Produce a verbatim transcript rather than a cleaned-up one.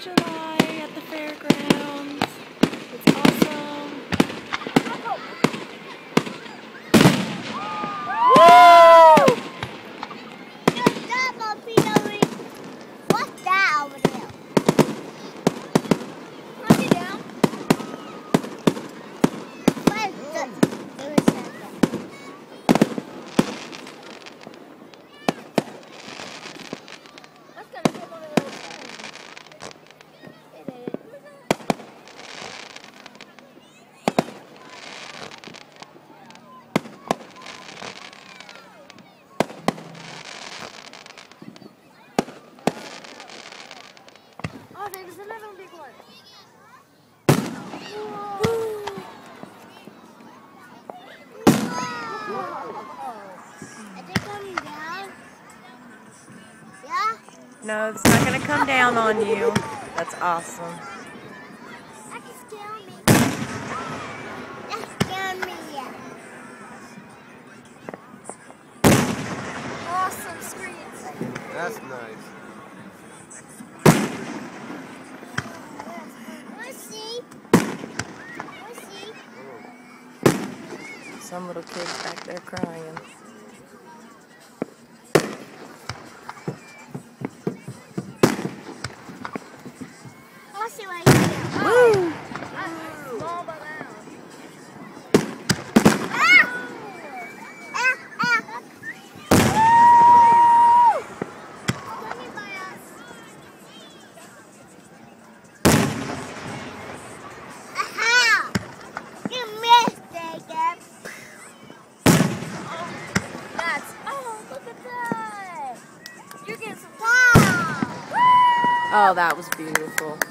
of July at the fairgrounds. It's awesome. Woo! Good job, Mopey. What's that over there? Put it down. Where's the... Oh, there's another big one. Whoa. Are they coming down? Yeah? No, it's not going to come down on you. That's awesome. That can scare me. That scared me, yeah. Awesome screens. That's nice. Some little kid's back there crying. I see what I see. Woo! That's small but loud. Ah! Ah! Ah! Woo! Coming by us. Aha! You missed it, Dad. That's, oh, look at that. You're getting some wow. Oh, that was beautiful.